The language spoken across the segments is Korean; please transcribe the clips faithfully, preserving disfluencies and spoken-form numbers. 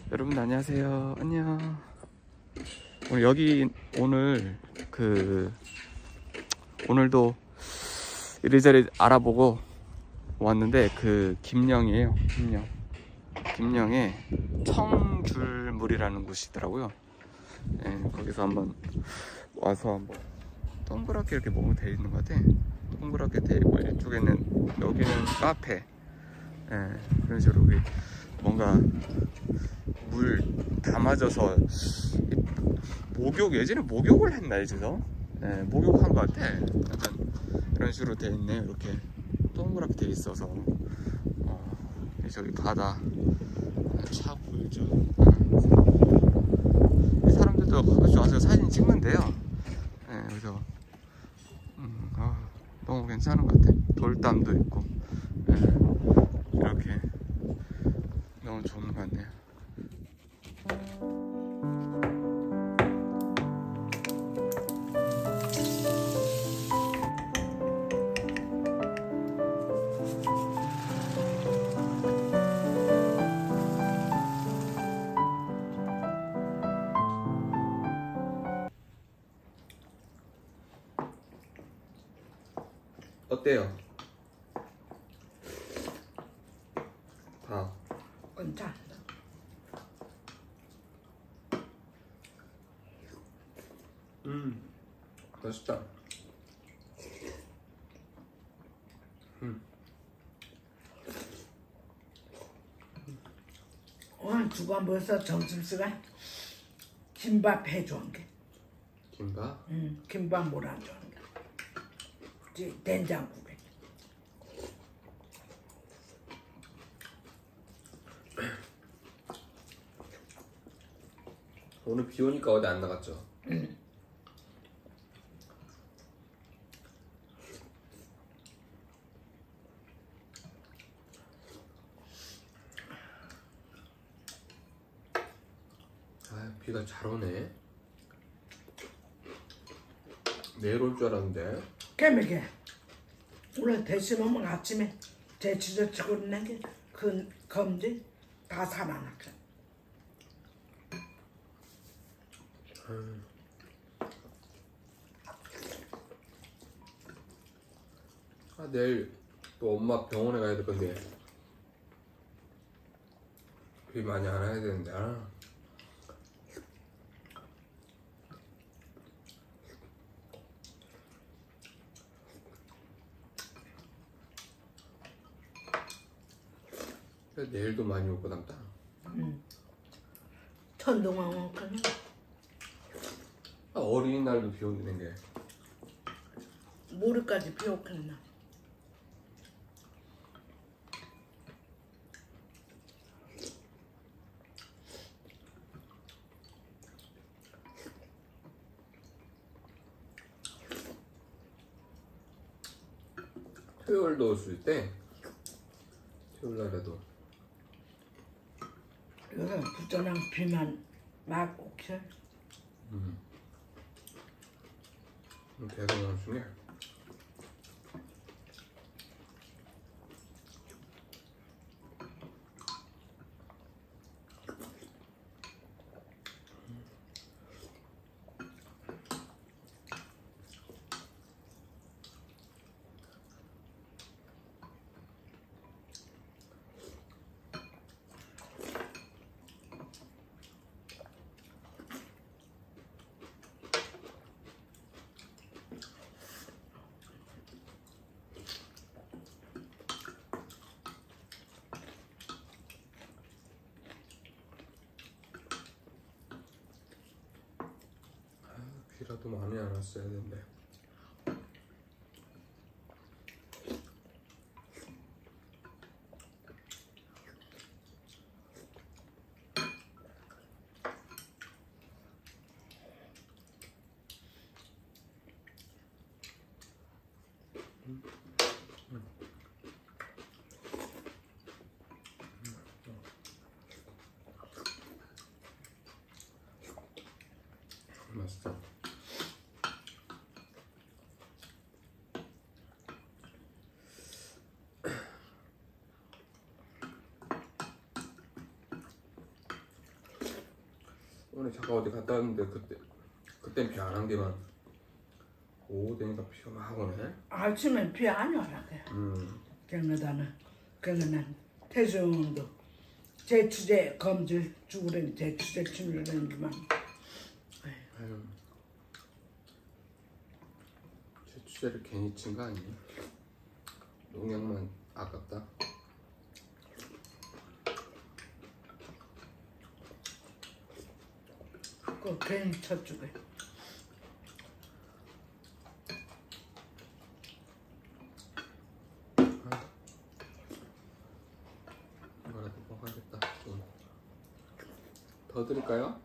여러분 안녕하세요. 안녕. 오늘 여기 오늘 그 오늘도 이리저리 알아보고 왔는데 그 김영이에요. 김영. 김영에 청줄물이라는 곳이더라고요. 예, 거기서 한번 와서 한번 동그랗게 이렇게 뭐뭐 돼 있는 것 같아. 동그랗게 돼 있고 이쪽에는 여기는 카페. 예, 그런 식으로 뭔가 물 담아져서 목욕, 예전에 목욕을 했나 이제서 예, 목욕한 것 같아. 약간 이런 식으로 돼 있네. 이렇게 동그랗게 돼 있어서 어, 저기 바다 차 보이죠? 이 사람들도 가끔씩 와서 사진 찍는데요. 예, 그래서 음, 아, 너무 괜찮은 것 같아. 돌담도 있고 예, 이렇게 너무 좋은 것 같네요. 어때요? 다 괜찮아. 음, 맛있다. 음. 오늘 주간 벌써 점심시간 김밥 해준 게. 김밥? 응, 김밥 몰아준 게. 된장국에. 오늘 비 오니까 어디 안 나갔죠? 응. 아, 비가 잘 오네. 내일 올 줄 알았는데. 깨매게. 원래 대신 오면 아침에 제치저 찍어낸 게 그 검지 다 살아났어. 음. 아, 내일 또 엄마 병원에 가야 될 건데 비 많이 안 와야 되는데. 아. 내일도 많이 올 거답다. 응. 천둥왕 원까지. 아, 어린이날도 비 오는 게. 모레까지 비 오겠나. 토요일도 올 수 있대. 토요일 날에도. 여기 부처랑 비만 막 오케이. 음. 계속 나중에. 비라도 많이 안 왔어야 되는데. 음. 음. 맛있다. 오늘 잠깐 어디 갔다 왔는데 그때 그땐 비 안 한 게만 오후 되니까 비가 막 오네. 아침엔 비 안 와라 그래. 음. 경로다는 경로는 태수도 제취제 검질 죽으려니 제취제 치료라는지만 아유. 제 주제를 괜히 친 거 아니니? 농약만 아깝다. 그 괜히 저쪽에 이거라도 먹어야겠다. 좀. 더 드릴까요?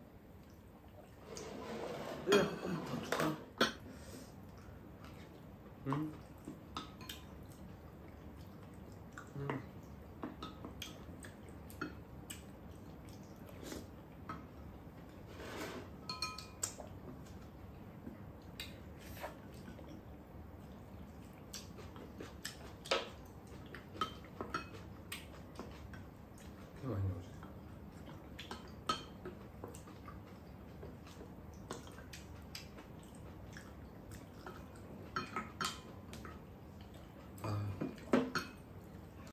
왜 조금 더 줄까? 음. 음. 이렇게 많이 넣어줘.